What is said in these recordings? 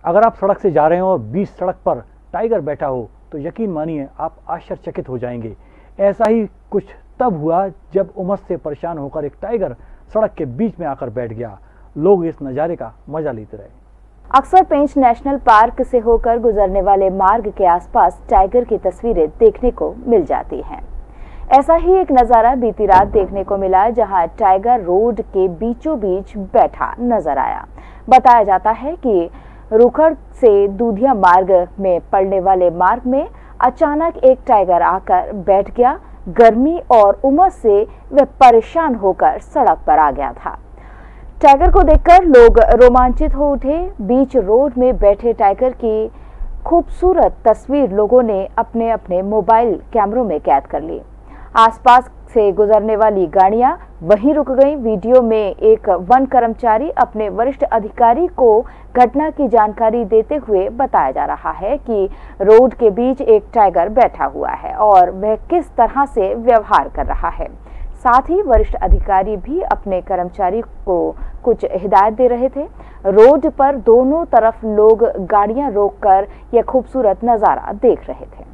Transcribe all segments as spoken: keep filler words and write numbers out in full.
अगर आप सड़क से जा रहे हो और बीच सड़क पर टाइगर बैठा हो तो यकीन मानिए आप आश्चर्यचकित हो जाएंगे। ऐसा ही कुछ तब हुआ जब उमस से परेशान होकर एक टाइगर सड़क के बीच में आकर बैठ गया। लोग इस नज़ारे का मजा लेते रहे। अक्सर पेंच नेशनल पार्क से होकर गुजरने वाले मार्ग के आसपास टाइगर की तस्वीरें देखने को मिल जाती हैं। ऐसा ही एक नज़ारा बीती रात देखने को मिला, जहां टाइगर रोड के बीचों बीच बैठा नजर आया। बताया जाता है कि रुखड़ से दूधिया मार्ग में पड़ने वाले मार्ग में अचानक एक टाइगर आकर बैठ गया। गर्मी और उमस से वह परेशान होकर सड़क पर आ गया था। टाइगर को देखकर लोग रोमांचित हो उठे। बीच रोड में बैठे टाइगर की खूबसूरत तस्वीर लोगों ने अपने अपने मोबाइल कैमरों में कैद कर ली। आसपास से गुजरने वाली गाड़ियां वहीं रुक गईं। वीडियो में एक वन कर्मचारी अपने वरिष्ठ अधिकारी को घटना की जानकारी देते हुए बताया जा रहा है कि रोड के बीच एक टाइगर बैठा हुआ है और वह किस तरह से व्यवहार कर रहा है। साथ ही वरिष्ठ अधिकारी भी अपने कर्मचारी को कुछ हिदायत दे रहे थे। रोड पर दोनों तरफ लोग गाड़ियां रोककर यह खूबसूरत नजारा देख रहे थे।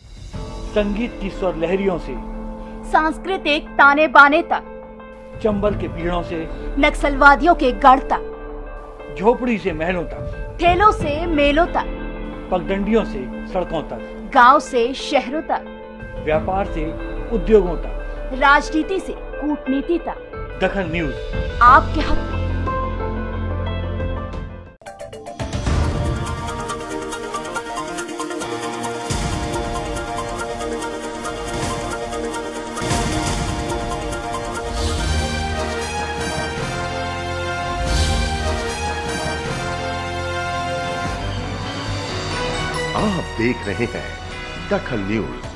संगीत की स्वर लहरियों से सांस्कृतिक ताने बाने तक, चंबल के पीड़ों से नक्सलवादियों के गढ़ तक, झोपड़ी से महलों तक, ठेलों से मेलों तक, पगडंडियों से सड़कों तक, गांव से शहरों तक, व्यापार से उद्योगों तक, राजनीति से कूटनीति तक, दखल न्यूज आपके हक में। आप देख रहे हैं दखल न्यूज।